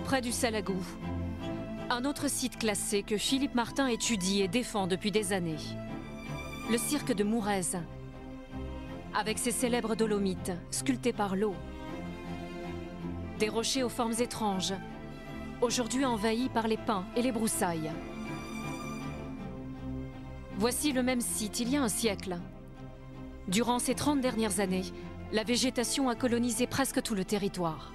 Près du Salagou, un autre site classé que Philippe Martin étudie et défend depuis des années. Le cirque de Mourez, avec ses célèbres dolomites sculptés par l'eau. Des rochers aux formes étranges, aujourd'hui envahis par les pins et les broussailles. Voici le même site il y a un siècle. Durant ces 30 dernières années, la végétation a colonisé presque tout le territoire.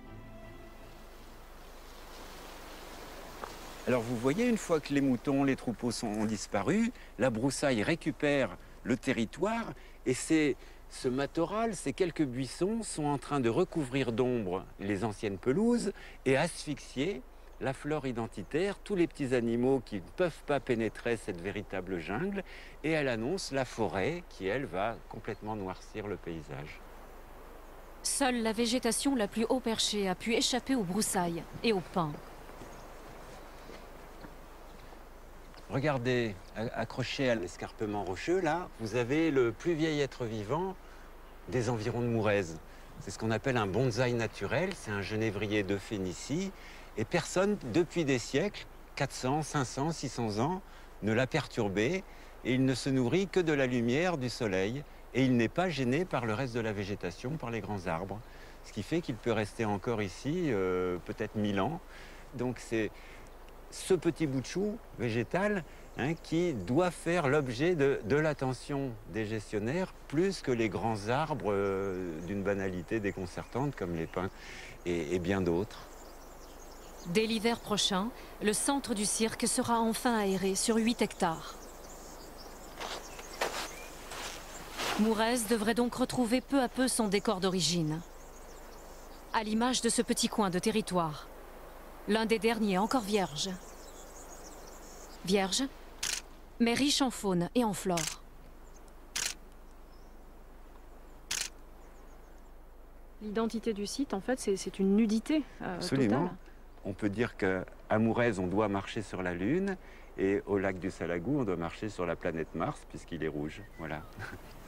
Alors vous voyez, une fois que les moutons, les troupeaux ont disparu, la broussaille récupère le territoire et ce matorral, ces quelques buissons sont en train de recouvrir d'ombre les anciennes pelouses et asphyxier la flore identitaire, tous les petits animaux qui ne peuvent pas pénétrer cette véritable jungle, et elle annonce la forêt qui, elle, va complètement noircir le paysage. Seule la végétation la plus haut perchée a pu échapper aux broussailles et aux pins. Regardez, accroché à l'escarpement rocheux, là, vous avez le plus vieil être vivant des environs de Mourez. C'est ce qu'on appelle un bonsaï naturel, c'est un genévrier de Phénicie, et personne, depuis des siècles, 400, 500, 600 ans, ne l'a perturbé, et il ne se nourrit que de la lumière du soleil, et il n'est pas gêné par le reste de la végétation, par les grands arbres, ce qui fait qu'il peut rester encore ici peut-être 1000 ans. Donc c'est ce petit bout de chou végétal qui doit faire l'objet de l'attention des gestionnaires plus que les grands arbres d'une banalité déconcertante comme les pins et bien d'autres. Dès l'hiver prochain, le centre du cirque sera enfin aéré sur 8 hectares. Mourez devrait donc retrouver peu à peu son décor d'origine. À l'image de ce petit coin de territoire, l'un des derniers encore vierge. Vierge, mais riche en faune et en flore. L'identité du site, en fait, c'est une nudité Absolument. totale. On peut dire qu'à Mourez, on doit marcher sur la Lune, et au lac du Salagou, on doit marcher sur la planète Mars, puisqu'il est rouge. Voilà.